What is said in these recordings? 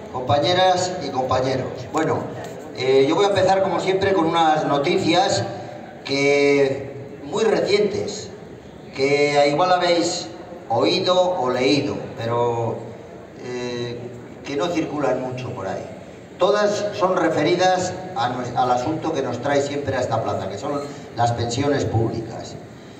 compañeras y compañeros. Bueno, yo voy a empezar como siempre con unas noticias muy recientes, que igual habéis oído o leído, pero que no circulan mucho por ahí. Todas son referidas al asunto que nos trae siempre a esta plaza, que son las pensiones públicas.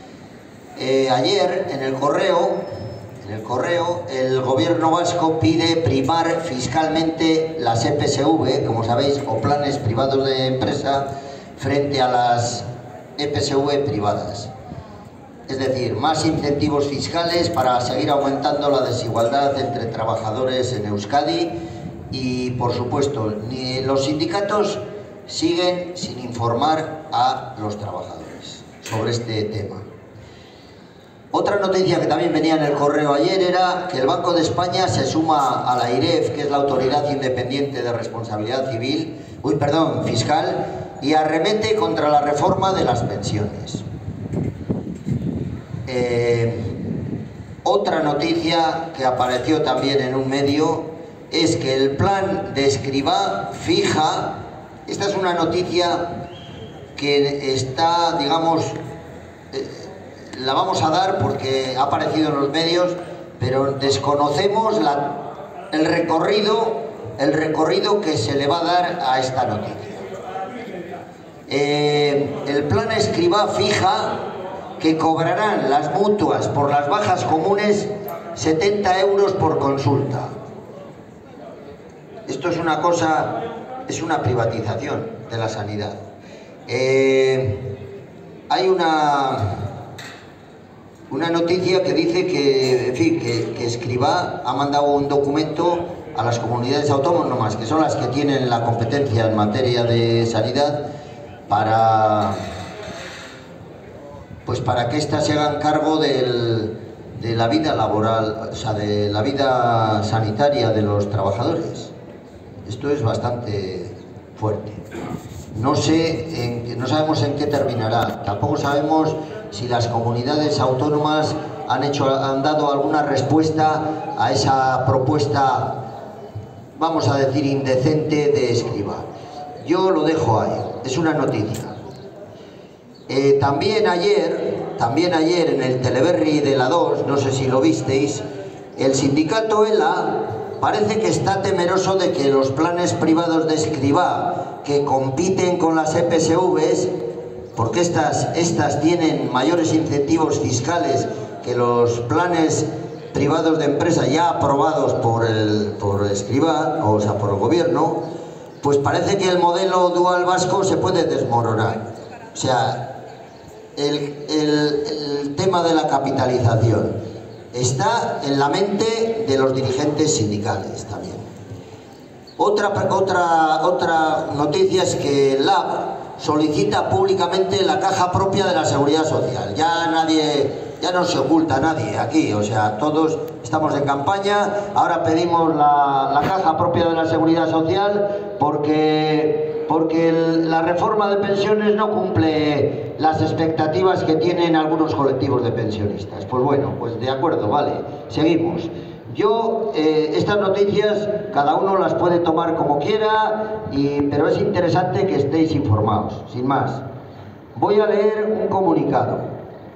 Ayer en el correo el gobierno vasco pide primar fiscalmente las EPSV, como sabéis, o planes privados de empresa, frente a las EPSV privadas. Es decir, más incentivos fiscales para seguir aumentando la desigualdad entre trabajadores en Euskadi y, por supuesto, los sindicatos siguen sin informar a los trabajadores sobre este tema. Otra noticia que también venía en el correo ayer era que el Banco de España se suma a la AIREF, que es la Autoridad Independiente de Responsabilidad Fiscal, y arremete contra la reforma de las pensiones. Otra noticia que apareció también en un medio es que el plan de Escrivá fija, esta es una noticia que está, digamos, la vamos a dar porque ha aparecido en los medios, pero desconocemos el recorrido que se le va a dar a esta noticia. El plan Escrivá fija que cobrarán las mutuas por las bajas comunes 70 euros por consulta. Esto es una cosa, es una privatización de la sanidad. Hay una noticia que dice que, en fin, que Escrivá ha mandado un documento a las comunidades autónomas, que son las que tienen la competencia en materia de sanidad, para que éstas se hagan cargo de la vida laboral, o sea, de la vida sanitaria de los trabajadores. Esto es bastante fuerte. No sabemos en qué terminará. Tampoco sabemos si las comunidades autónomas han dado alguna respuesta a esa propuesta, vamos a decir, indecente de Escrivá. Yo lo dejo ahí, es una noticia. También ayer en el Teleberri de la 2, no sé si lo visteis, el sindicato ELA parece que está temeroso de que los planes privados de Escrivá, que compiten con las EPSVs, porque estas tienen mayores incentivos fiscales que los planes privados de empresa ya aprobados por Escrivá, o sea, por el gobierno, pues parece que el modelo dual vasco se puede desmoronar. O sea, el tema de la capitalización está en la mente de los dirigentes sindicales también. Otra noticia es que el LAB solicita públicamente la caja propia de la Seguridad Social. Ya no se oculta a nadie aquí, o sea, todos estamos en campaña. Ahora pedimos la caja propia de la Seguridad Social porque la reforma de pensiones no cumple las expectativas que tienen algunos colectivos de pensionistas. Pues bueno, pues de acuerdo, vale, seguimos. Estas noticias cada uno las puede tomar como quiera, pero es interesante que estéis informados, sin más. Voy a leer un comunicado.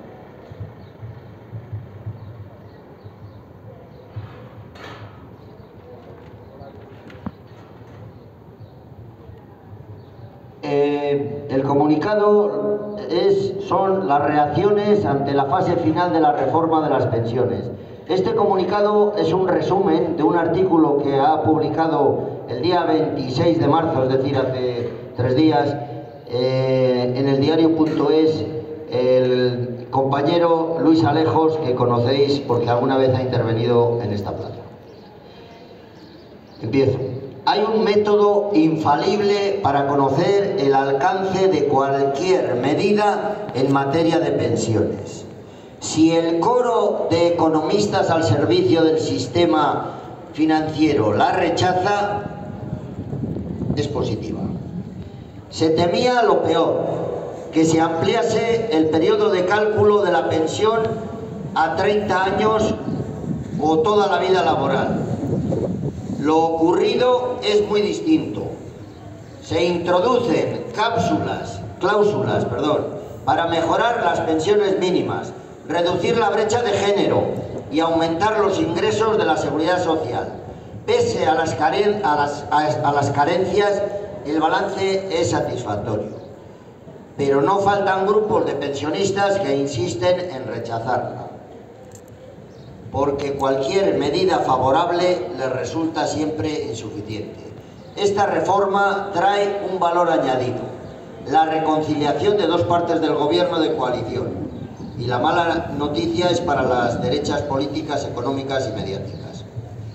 El comunicado son las reacciones ante la fase final de la reforma de las pensiones. Este comunicado es un resumen de un artículo que ha publicado el día 26 de marzo, es decir, hace 3 días, en el diario.es, el compañero Luis Alejos, que conocéis porque alguna vez ha intervenido en esta plaza. Empiezo. Hay un método infalible para conocer el alcance de cualquier medida en materia de pensiones. Si el coro de economistas al servicio del sistema financiero la rechaza, es positiva. Se temía lo peor, que se ampliase el periodo de cálculo de la pensión a 30 años o toda la vida laboral. Lo ocurrido es muy distinto. Se introducen cláusulas, para mejorar las pensiones mínimas, reducir la brecha de género y aumentar los ingresos de la seguridad social. Pese a las carencias, el balance es satisfactorio. Pero no faltan grupos de pensionistas que insisten en rechazarla, porque cualquier medida favorable les resulta siempre insuficiente. Esta reforma trae un valor añadido: la reconciliación de dos partes del gobierno de coalición. Y la mala noticia es para las derechas políticas, económicas y mediáticas.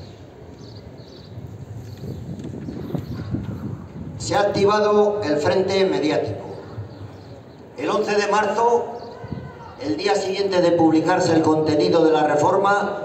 Se ha activado el frente mediático. El 11 de marzo, el día siguiente de publicarse el contenido de la reforma,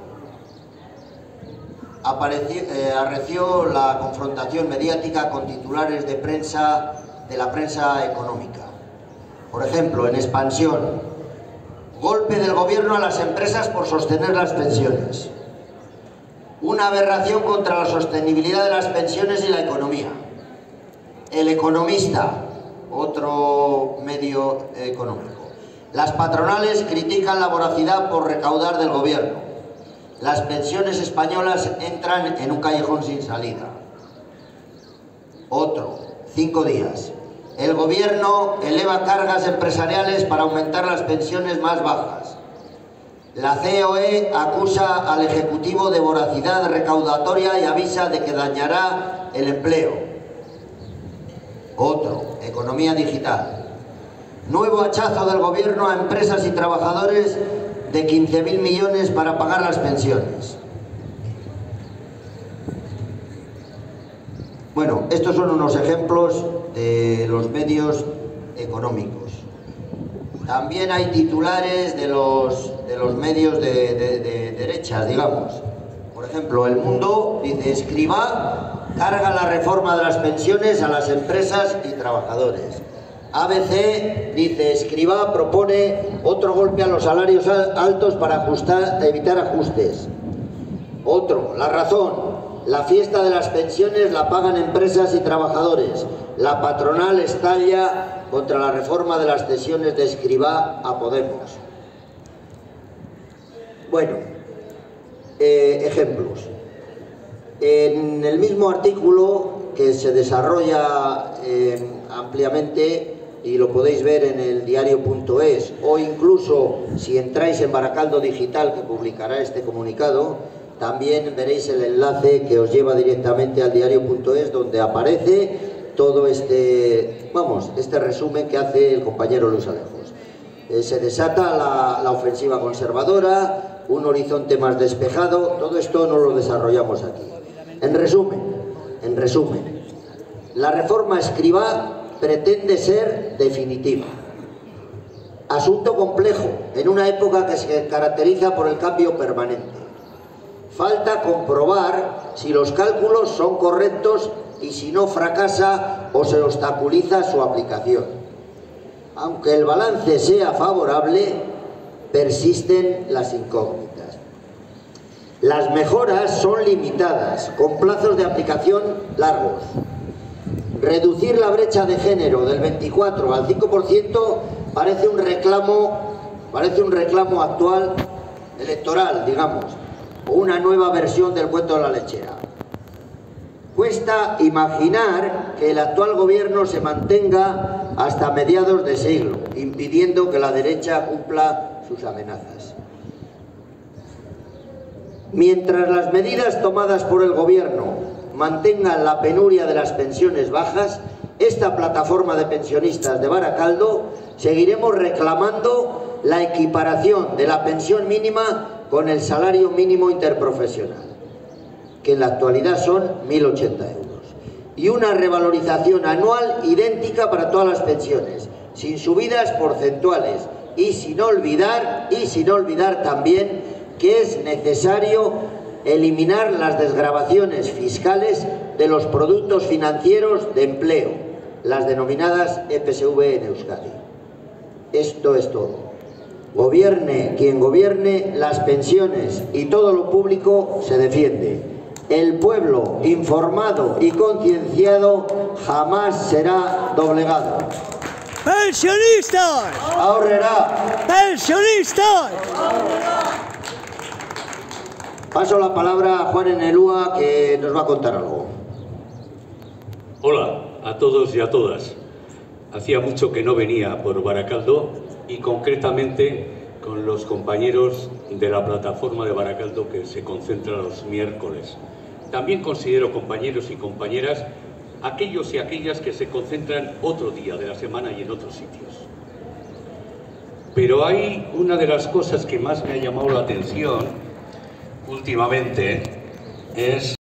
arreció la confrontación mediática con titulares de la prensa económica. Por ejemplo, en Expansión: golpe del gobierno a las empresas por sostener las pensiones. Una aberración contra la sostenibilidad de las pensiones y la economía. El Economista, otro medio económico: las patronales critican la voracidad por recaudar del gobierno. Las pensiones españolas entran en un callejón sin salida. Otro, 5 días: el gobierno eleva cargas empresariales para aumentar las pensiones más bajas. La COE acusa al Ejecutivo de voracidad recaudatoria y avisa de que dañará el empleo. Otro, Economía Digital: nuevo hachazo del gobierno a empresas y trabajadores de 15.000 millones para pagar las pensiones. Bueno, estos son unos ejemplos de los medios económicos. También hay titulares de los medios de derechas, digamos. Por ejemplo, El Mundo dice: Escrivá carga la reforma de las pensiones a las empresas y trabajadores. ABC dice: Escrivá propone otro golpe a los salarios altos para evitar ajustes. Otro, La Razón: la fiesta de las pensiones la pagan empresas y trabajadores. La patronal estalla contra la reforma de las cesiones de Escrivá a Podemos. Bueno, ejemplos. En el mismo artículo, que se desarrolla ampliamente, y lo podéis ver en el diario.es, o incluso si entráis en Baracaldo Digital, que publicará este comunicado, también veréis el enlace que os lleva directamente al diario.es, donde aparece todo este resumen que hace el compañero Luis Alejos. Se desata la ofensiva conservadora, un horizonte más despejado. Todo esto no lo desarrollamos aquí. En resumen, la reforma Escrivá pretende ser definitiva. Asunto complejo en una época que se caracteriza por el cambio permanente. Falta comprobar si los cálculos son correctos y si no fracasa o se obstaculiza su aplicación. Aunque el balance sea favorable, persisten las incógnitas. Las mejoras son limitadas, con plazos de aplicación largos. Reducir la brecha de género del 24 al 5% parece un reclamo actual electoral, digamos, o una nueva versión del cuento de la lechera. Cuesta imaginar que el actual gobierno se mantenga hasta mediados de siglo, impidiendo que la derecha cumpla sus amenazas. Mientras las medidas tomadas por el gobierno mantengan la penuria de las pensiones bajas, esta plataforma de pensionistas de Baracaldo seguiremos reclamando la equiparación de la pensión mínima con el salario mínimo interprofesional, que en la actualidad son 1.080 euros, y una revalorización anual idéntica para todas las pensiones, sin subidas porcentuales, y sin olvidar también que es necesario eliminar las desgravaciones fiscales de los productos financieros de empleo, las denominadas EPSV en Euskadi. Esto es todo. Gobierne quien gobierne, las pensiones y todo lo público se defiende. El pueblo informado y concienciado jamás será doblegado. ¡Pensionistas! ¡Ahorrará! ¡Pensionistas! Paso la palabra a Juan Enelúa, que nos va a contar algo. Hola a todos y a todas. Hacía mucho que no venía por Baracaldo y concretamente con los compañeros de la plataforma de Baracaldo que se concentra los miércoles. También considero compañeros y compañeras aquellos y aquellas que se concentran otro día de la semana y en otros sitios. Pero hay una de las cosas que más me ha llamado la atención últimamente es